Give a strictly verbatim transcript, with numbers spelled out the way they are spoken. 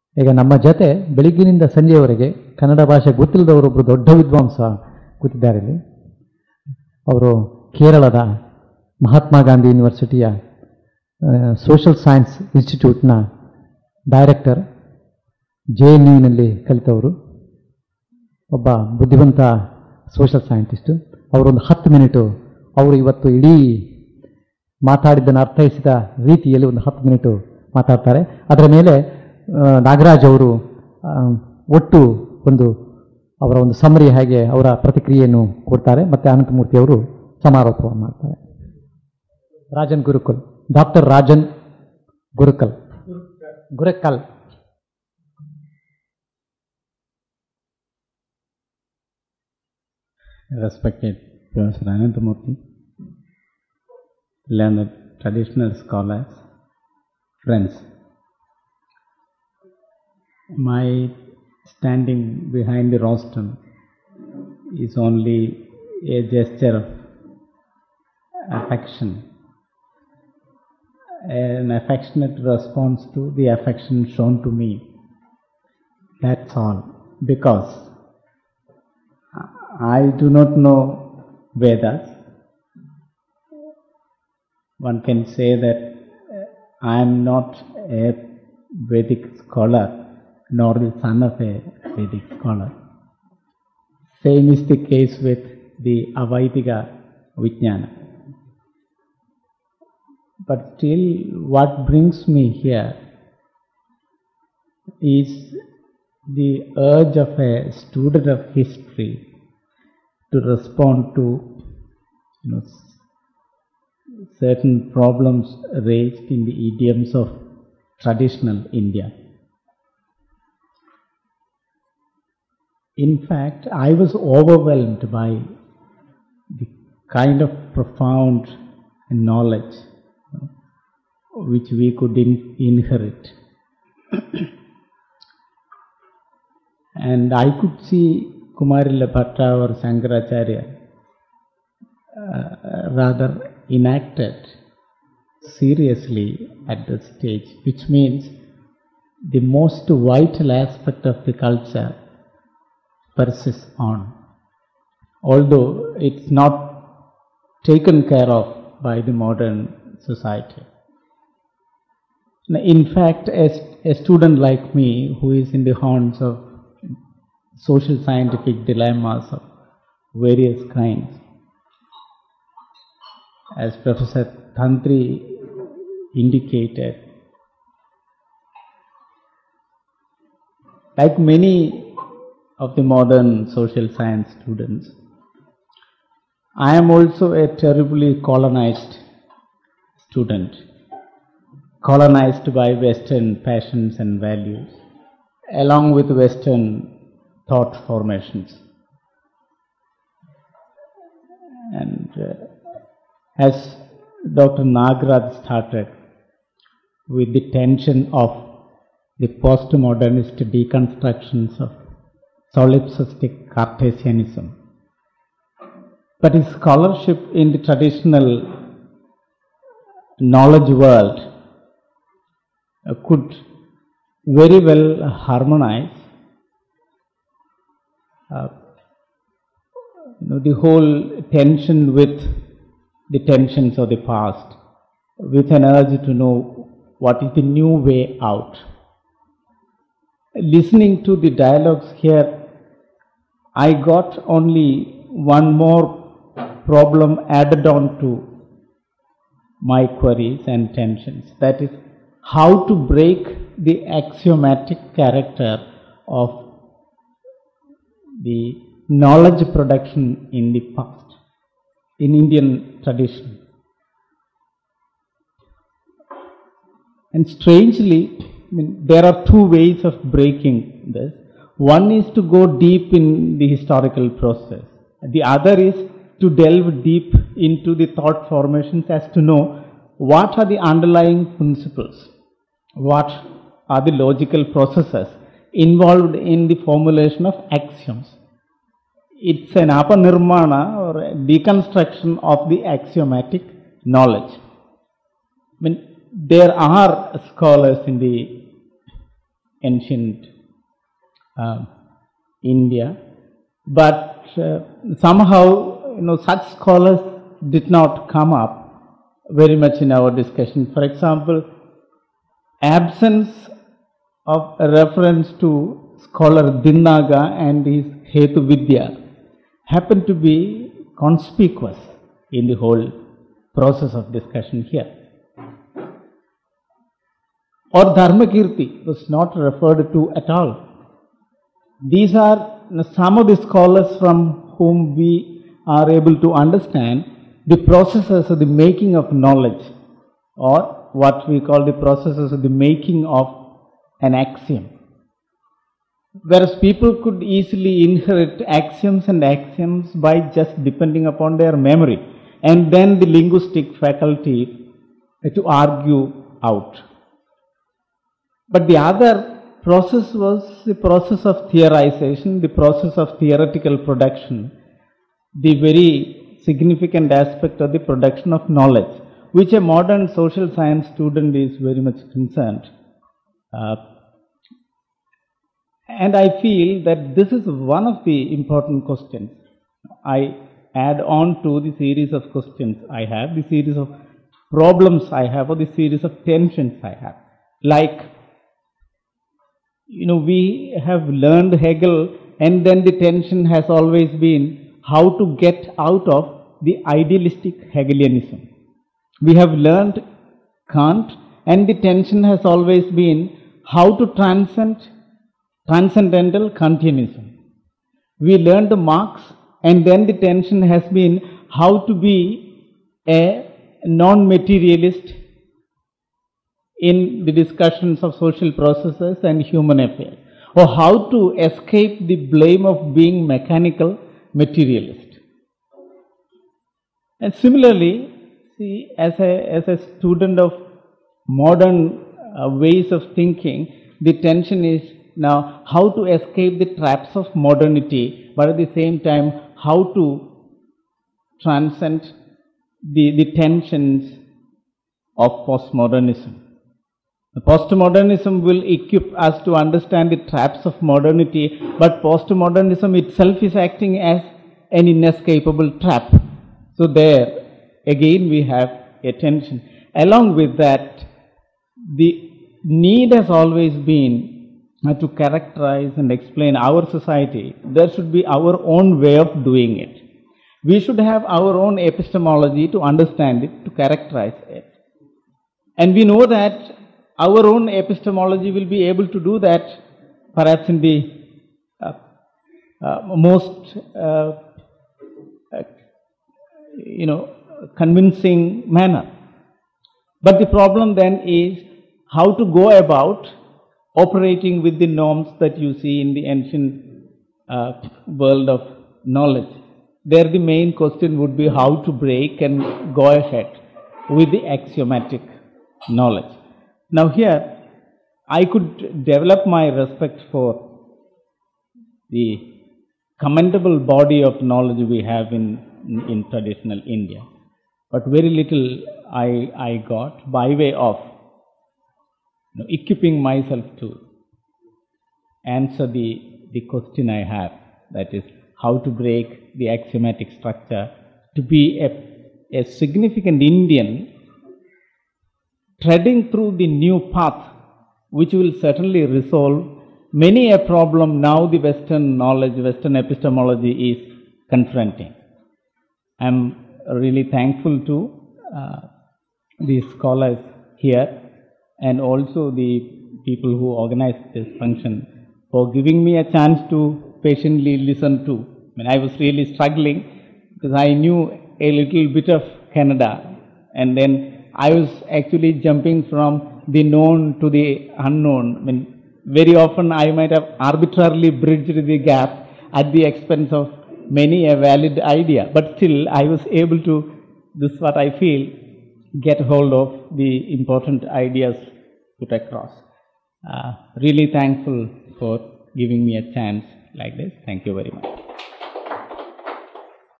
ಈಗ ನಮ್ಮ ಜೊತೆ ಬೆಳಿಗ್ಗಿನಿಂದ ಸಂಜೆಯವರೆಗೆ ಕನ್ನಡ ಭಾಷೆ ಗೊತ್ತಿಲ್ಲದವರೊಬ್ಬರು ದೊಡ್ಡ ವಿದ್ವಾಂಸ ಕೂತಿದ್ದಾರೆ ಇಲ್ಲಿ. ಅವರು ಕೇರಳದ ಮಹಾತ್ಮ ಗಾಂಧಿ ಯೂನಿವರ್ಸಿಟಿಯ ಸೋಷಲ್ ಸೈನ್ಸ್ ಇನ್ಸ್ಟಿಟ್ಯೂಟ್ನ ಡೈರೆಕ್ಟರ್, ಜೆ ಎನ್ ಯುನಲ್ಲಿ ಕಲಿತವರು, ಒಬ್ಬ ಬುದ್ಧಿವಂತ ಸೋಷಲ್ ಸೈಂಟಿಸ್ಟು. ಅವರೊಂದು ಹತ್ತು ಮಿನಿಟು ಅವರು ಇವತ್ತು ಇಡೀ ಮಾತಾಡಿದ್ದನ್ನು ಅರ್ಥೈಸಿದ ರೀತಿಯಲ್ಲಿ ಒಂದು ಹತ್ತು ಮಿನಿಟು ಮಾತಾಡ್ತಾರೆ. ಅದರ ಮೇಲೆ ನಾಗರಾಜ್ ಅವರು ಒಟ್ಟು ಒಂದು ಅವರ ಒಂದು ಸಮರಿ ಹಾಗೆ ಅವರ ಪ್ರತಿಕ್ರಿಯೆಯನ್ನು ಕೊಡ್ತಾರೆ. ಮತ್ತು ಅನಂತಮೂರ್ತಿ ಅವರು ಸಮಾರೋಪವನ್ನು ಮಾಡ್ತಾರೆ. Rajan Gurukkal, doctor Rajan Gurukkal Gurukkal Respected Professor Ananthamurthy, learned traditional scholars, friends, my standing behind the rostrum is only a gesture of affection, an affectionate response to the affection shown to me. That's all. Because I do not know Vedas. One can say that I am not a Vedic scholar nor the son of a Vedic scholar. Same is the case with the Avaidika Vijnana. But still, what brings me here is the urge of a student of history to respond to, you know, certain problems raised in the idioms of traditional India. In fact, I was overwhelmed by the kind of profound knowledge, you know, which we could in inherit. And I could see Kumarila Bhatta or Shankaracharya uh, rather enacted seriously at the stage, which means the most vital aspect of the culture persists on, although it's not taken care of by the modern society. In fact, as a student like me who is in the haunts of social scientific dilemmas of various kinds, as Professor Tantri indicated, like many of the modern social science students, I am also a terribly colonized student, colonized by Western passions and values, along with Western thought formations. And uh, as Doctor Nagraj started with the tension of the postmodernist deconstructions of solipsistic Cartesianism, but his scholarship in the traditional knowledge world uh, could very well harmonize Uh, you know, the whole tension with the tensions of the past, with an urge to know what is the new way out. Listening to the dialogues here, I got only one more problem added on to my queries and tensions. That is, how to break the axiomatic character of the knowledge production in the past, in Indian tradition. And strangely, I mean, there are two ways of breaking this. One is to go deep in the historical process. The other is to delve deep into the thought formations as to know what are the underlying principles, what are the logical processes involved in the formulation of axioms. It's an apanirmana or a deconstruction of the axiomatic knowledge. I mean, there are scholars in the ancient uh, India, but uh, somehow, you know, such scholars did not come up very much in our discussion. For example, absence of a reference to scholar Dinnaga and his Hetu Vidya happened to be conspicuous in the whole process of discussion here. Or Dharmakirti was not referred to at all. These are some of the scholars from whom we are able to understand the processes of the making of knowledge, or what we call the processes of the making of an axiom. Whereas people could easily inherit axioms and axioms by just depending upon their memory, and then the linguistic faculty to argue out. But the other process was the process of theorization, the process of theoretical production, the very significant aspect of the production of knowledge, which a modern social science student is very much concerned. Uh, and I feel that this is one of the important questions. I add on to the series of questions I have, the series of problems I have, or the series of tensions I have. Like, you know, we have learned Hegel, and then the tension has always been how to get out of the idealistic Hegelianism. We have learned Kant, and the tension has always been how to transcend transcendental Kantianism. We learned Marx, and then the tension has been how to be a non-materialist in the discussions of social processes and human affairs, or how to escape the blame of being mechanical materialist. And similarly, see, as a, as a student of modern uh, ways of thinking, the tension is now how to escape the traps of modernity, but at the same time, how to transcend the, the tensions of postmodernism. The postmodernism will equip us to understand the traps of modernity, but postmodernism itself is acting as an inescapable trap. So there, again, we have a tension. Along with that, the need has always been uh, to characterize and explain our society. There should be our own way of doing it. We should have our own epistemology to understand it, to characterize it. And we know that our own epistemology will be able to do that perhaps in the uh, uh, most, uh, uh, you know, convincing manner. But the problem then is how to go about operating with the norms that you see in the ancient uh, world of knowledge. There the main question would be how to break and go ahead with the axiomatic knowledge. Now here, I could develop my respect for the commendable body of knowledge we have in, in, in traditional India. But very little I, I got by way of you know, equipping myself to answer the, the question I have, that is, how to break the axiomatic structure to be a, a significant Indian treading through the new path, which will certainly resolve many a problem now the Western knowledge, Western epistemology is confronting. I am really thankful to uh, the scholars here and also the people who organized this function for giving me a chance to patiently listen to. I mean, I was really struggling because I knew a little bit of Canada, and then I was actually jumping from the known to the unknown. I mean, very often I might have arbitrarily bridged the gap at the expense of many a valid idea, but still I was able to, this is what I feel, get hold of the important ideas put across. Uh, really thankful for giving me a chance like this. Thank you very much.